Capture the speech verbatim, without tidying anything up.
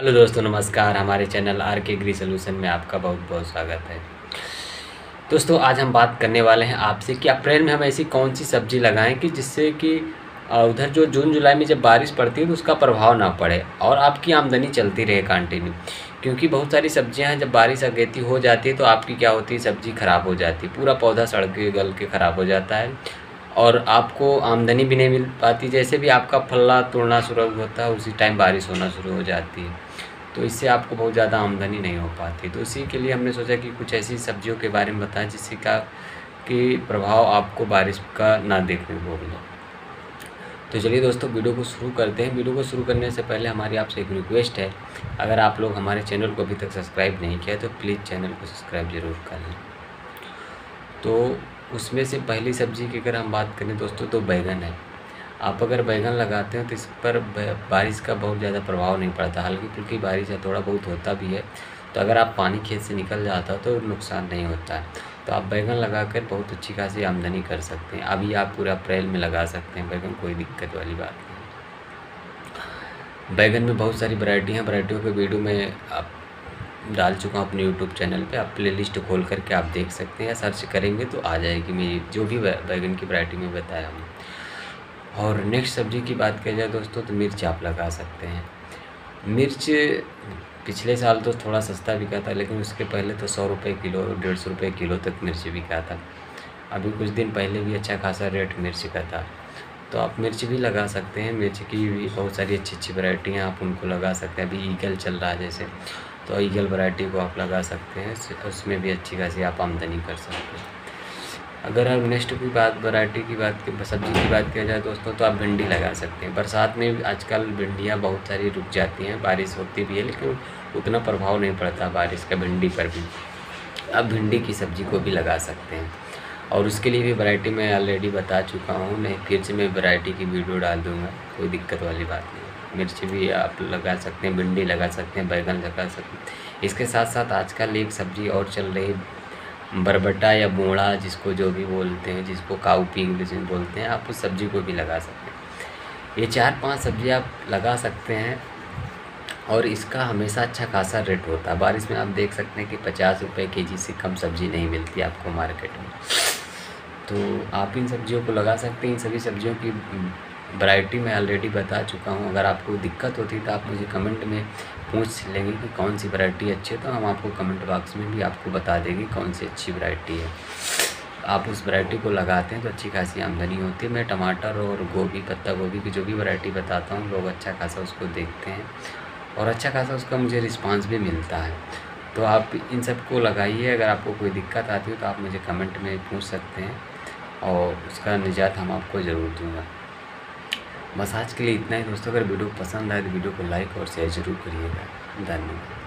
Hello दोस्तों, नमस्कार। हमारे channel R K agri solution में आपका बहुत बहुत स्वागत है। दोस्तों, आज हम बात करने वाले हैं आपसे कि अप्रैल में हम ऐसी कौन सी सब्ज़ी लगाएं कि जिससे कि अ, उधर जो जून जुलाई में जब बारिश पड़ती है तो उसका प्रभाव ना पड़े और आपकी आमदनी चलती रहे कंटिन्यू। क्योंकि बहुत सारी सब्जियां हैं, जब बारिश अगेती हो जाती है तो आपकी क्या होती है, सब्ज़ी ख़राब हो जाती है, पूरा पौधा सड़ के गल के ख़राब हो जाता है और आपको आमदनी भी नहीं मिल पाती। जैसे भी आपका फलना तोड़ना शुरू होता है उसी टाइम बारिश होना शुरू हो जाती है, तो इससे आपको बहुत ज़्यादा आमदनी नहीं हो पाती। तो इसी के लिए हमने सोचा कि कुछ ऐसी सब्जियों के बारे में बताएं जिससे का कि प्रभाव आपको बारिश का ना देखने को मिले। तो चलिए दोस्तों, वीडियो को शुरू करते हैं। वीडियो को शुरू करने से पहले हमारी आपसे एक रिक्वेस्ट है, अगर आप लोग हमारे चैनल को अभी तक सब्सक्राइब नहीं किया तो प्लीज़ चैनल को सब्सक्राइब ज़रूर कर लें। तो उसमें से पहली सब्ज़ी की अगर हम बात करें दोस्तों तो बैगन है। आप अगर बैगन लगाते हैं तो इस पर बारिश का बहुत ज़्यादा प्रभाव नहीं पड़ता, हल्की फुल्की बारिश है, थोड़ा बहुत होता भी है। तो अगर आप पानी खेत से निकल जाता तो नुकसान नहीं होता है। तो आप बैगन लगाकर बहुत अच्छी खासी आमदनी कर सकते हैं। अभी आप पूरे अप्रैल में लगा सकते हैं बैगन, कोई दिक्कत वाली बात नहीं। बैगन में बहुत सारी वैरायटी हैं, वैरायटियों के वीडियो में आप डाल चुका हूँ अपने यूट्यूब चैनल पे। आप प्लेलिस्ट खोल करके आप देख सकते हैं या सर्च करेंगे तो आ जाएगी मेरी जो भी बैगन की वैरायटी में बताया हूँ। और नेक्स्ट सब्ज़ी की बात किया जाए दोस्तों तो मिर्च आप लगा सकते हैं। मिर्च पिछले साल तो थोड़ा सस्ता बिका था, लेकिन उसके पहले तो सौ रुपये किलो, डेढ़ सौ रुपये किलो तक मिर्च बिका था। अभी कुछ दिन पहले भी अच्छा खासा रेट मिर्च का था। तो आप मिर्च भी लगा सकते हैं। मिर्च की भी बहुत सारी अच्छी अच्छी वैरायटी हैं, आप उनको लगा सकते हैं। अभी ईगल चल रहा है जैसे, तो ईगल वैरायटी को आप लगा सकते हैं, उसमें भी अच्छी खासी आप आमदनी कर सकते हैं। अगर हम नेक्स्ट की बात वैरायटी की बात की सब्ज़ी की बात किया जाए दोस्तों तो आप भिंडी लगा सकते हैं। बरसात में आजकल भिंडियाँ बहुत सारी रुक जाती हैं, बारिश होती भी है लेकिन उतना प्रभाव नहीं पड़ता बारिश का भिंडी पर भी। आप भिंडी की सब्ज़ी को भी लगा सकते हैं और उसके लिए भी वैरायटी मैं ऑलरेडी बता चुका हूँ, नहीं फिर से मैं वैरायटी की वीडियो डाल दूँगा, कोई दिक्कत वाली बात नहीं। मिर्च भी आप लगा सकते हैं, भिंडी लगा सकते हैं, बैगन लगा सकते हैं। इसके साथ साथ आजकल एक सब्ज़ी और चल रही, बरबट्टा या बोड़ा जिसको जो भी बोलते हैं, जिसको काऊ पी इंग्लिश में बोलते हैं, आप उस सब्ज़ी को भी लगा सकते हैं। ये चार पांच सब्ज़ी आप लगा सकते हैं और इसका हमेशा अच्छा खासा रेट होता है। बारिश में आप देख सकते हैं कि पचास रुपये के जी से कम सब्ज़ी नहीं मिलती आपको मार्केट में। तो आप इन सब्जियों को लगा सकते हैं। इन सभी सब्जियों की वैरायटी मैं ऑलरेडी बता चुका हूँ। अगर आपको दिक्कत होती है तो आप मुझे कमेंट में पूछ लेंगे कि कौन सी वैरायटी अच्छी है, तो हम आपको कमेंट बॉक्स में भी आपको बता देंगे कौन सी अच्छी वैरायटी है। आप उस वैरायटी को लगाते हैं तो अच्छी खासी आमदनी होती है। मैं टमाटर और गोभी, पत्ता गोभी की जो भी वैरायटी बताता हूँ, लोग अच्छा खासा उसको देखते हैं और अच्छा खासा उसका मुझे रिस्पांस भी मिलता है। तो आप इन सब को लगाइए। अगर आपको कोई दिक्कत आती हो तो आप मुझे कमेंट में पूछ सकते हैं और उसका निजात हम आपको ज़रूर दूँगा। बस आज के लिए इतना ही दोस्तों। अगर वीडियो पसंद आए तो वीडियो को लाइक और शेयर ज़रूर करिएगा। धन्यवाद।